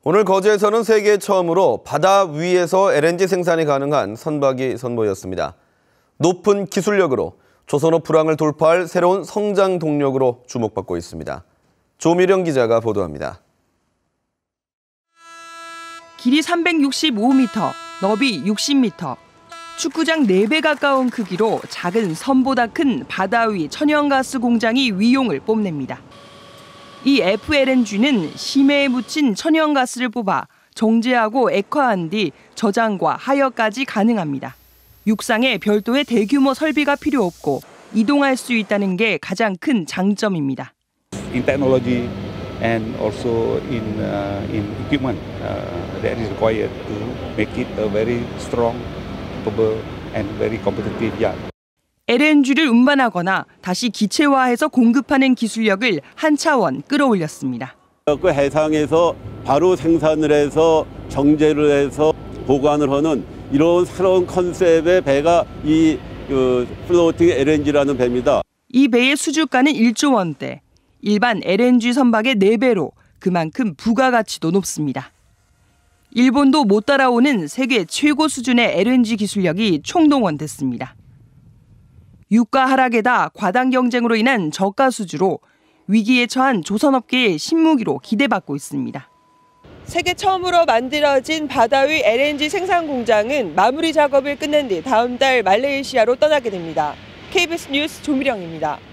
오늘 거제에서는 세계 처음으로 바다 위에서 LNG 생산이 가능한 선박이 선보였습니다. 높은 기술력으로 조선업 불황을 돌파할 새로운 성장 동력으로 주목받고 있습니다. 조미령 기자가 보도합니다. 길이 365m, 너비 60m, 축구장 4배 가까운 크기로 작은 섬보다 큰 바다 위 천연가스 공장이 위용을 뽐냅니다. 이 FLNG는 심해에 묻힌 천연가스를 뽑아 정제하고 액화한 뒤 저장과 하여까지 가능합니다. 육상에 별도의 대규모 설비가 필요 없고 이동할 수 있다는 게 가장 큰 장점입니다. In technology and also in equipment that is required to make it a very strong, capable and very competitive yacht. LNG를 운반하거나 다시 기체화해서 공급하는 기술력을 한 차원 끌어올렸습니다. 그 해상에서 바로 생산을 해서 정제를 해서 보관을 하는 이런 새로운 컨셉의 배가 이 플로팅 LNG라는 배입니다. 이 배의 수주가는 1조 원대, 일반 LNG 선박의 4배로 그만큼 부가가치도 높습니다. 일본도 못 따라오는 세계 최고 수준의 LNG 기술력이 총동원됐습니다. 유가 하락에다 과당 경쟁으로 인한 저가 수주로 위기에 처한 조선업계의 신무기로 기대받고 있습니다. 세계 처음으로 만들어진 바다 위 LNG 생산 공장은 마무리 작업을 끝낸 뒤 다음 달 말레이시아로 떠나게 됩니다. KBS 뉴스 조미령입니다.